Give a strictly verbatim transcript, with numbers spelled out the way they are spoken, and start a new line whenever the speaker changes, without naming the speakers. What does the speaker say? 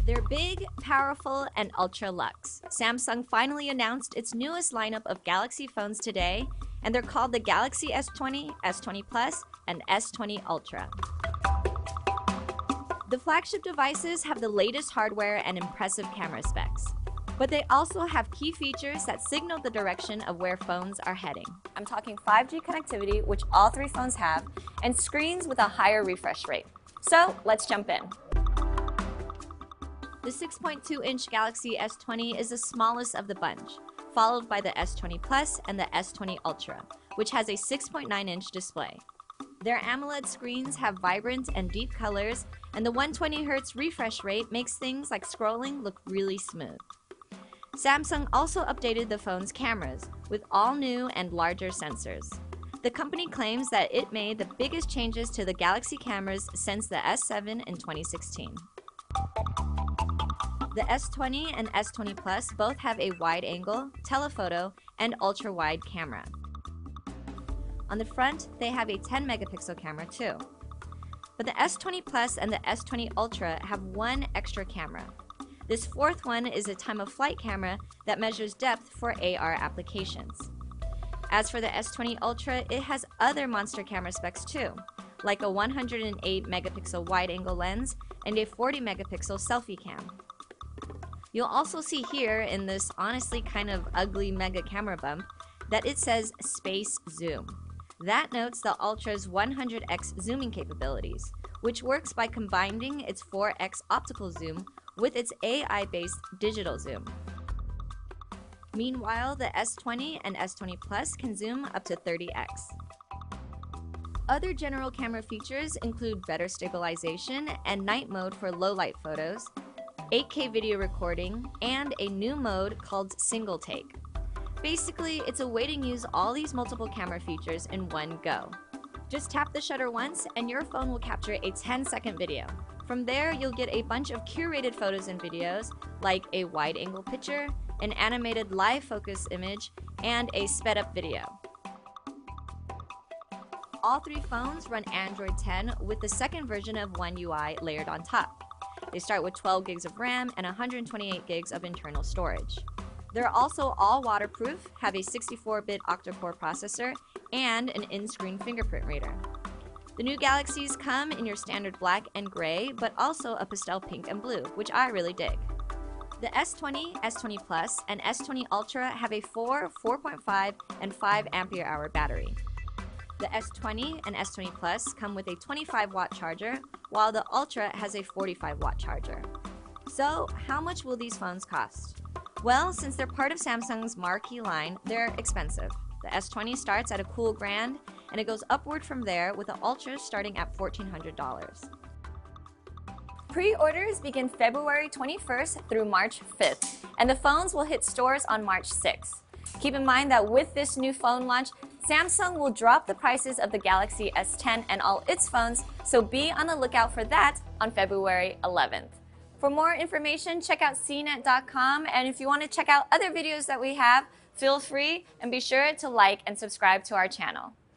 They're big, powerful, and ultra-luxe. Samsung finally announced its newest lineup of Galaxy phones today, and they're called the Galaxy S twenty, S twenty Plus, and S twenty Ultra. The flagship devices have the latest hardware and impressive camera specs, but they also have key features that signal the direction of where phones are heading. I'm talking five G connectivity, which all three phones have, and screens with a higher refresh rate. So let's jump in. The six point two inch Galaxy S twenty is the smallest of the bunch, followed by the S twenty Plus and the S twenty Ultra, which has a six point nine inch display. Their AMOLED screens have vibrant and deep colors, and the one hundred twenty hertz refresh rate makes things like scrolling look really smooth. Samsung also updated the phone's cameras with all new and larger sensors. The company claims that it made the biggest changes to the Galaxy cameras since the S seven in twenty sixteen. The S twenty and S twenty Plus both have a wide-angle, telephoto, and ultra-wide camera. On the front, they have a ten megapixel camera too. But the S twenty Plus and the S twenty Ultra have one extra camera. This fourth one is a time-of-flight camera that measures depth for A R applications. As for the S twenty Ultra, it has other monster camera specs too, like a one hundred eight megapixel wide-angle lens and a forty megapixel selfie cam. You'll also see here in this honestly kind of ugly mega camera bump that it says Space Zoom. That notes the Ultra's one hundred x zooming capabilities, which works by combining its four x optical zoom with its A I-based digital zoom. Meanwhile, the S twenty and S twenty Plus can zoom up to thirty x. Other general camera features include better stabilization and night mode for low-light photos, eight K video recording, and a new mode called Single Take. Basically, it's a way to use all these multiple camera features in one go. Just tap the shutter once and your phone will capture a ten second video. From there, you'll get a bunch of curated photos and videos, like a wide-angle picture, an animated live focus image, and a sped-up video. All three phones run Android ten with the second version of One U I layered on top. They start with twelve gigs of RAM and one hundred twenty-eight gigs of internal storage. They're also all waterproof, have a sixty-four bit octa-core processor, and an in-screen fingerprint reader. The new Galaxies come in your standard black and gray, but also a pastel pink and blue, which I really dig. The S twenty, S twenty Plus, and S twenty Ultra have a four, four point five, and five ampere hour battery. The S twenty and S twenty Plus come with a twenty-five watt charger, while the Ultra has a forty-five watt charger. So, how much will these phones cost? Well, since they're part of Samsung's marquee line, they're expensive. The S twenty starts at a cool grand, and it goes upward from there with the Ultra starting at fourteen hundred dollars. Pre-orders begin February twenty-first through March fifth, and the phones will hit stores on March sixth. Keep in mind that with this new phone launch, Samsung will drop the prices of the Galaxy S ten and all its phones, so be on the lookout for that on February eleventh. For more information, check out C net dot com, and if you want to check out other videos that we have, feel free and be sure to like and subscribe to our channel.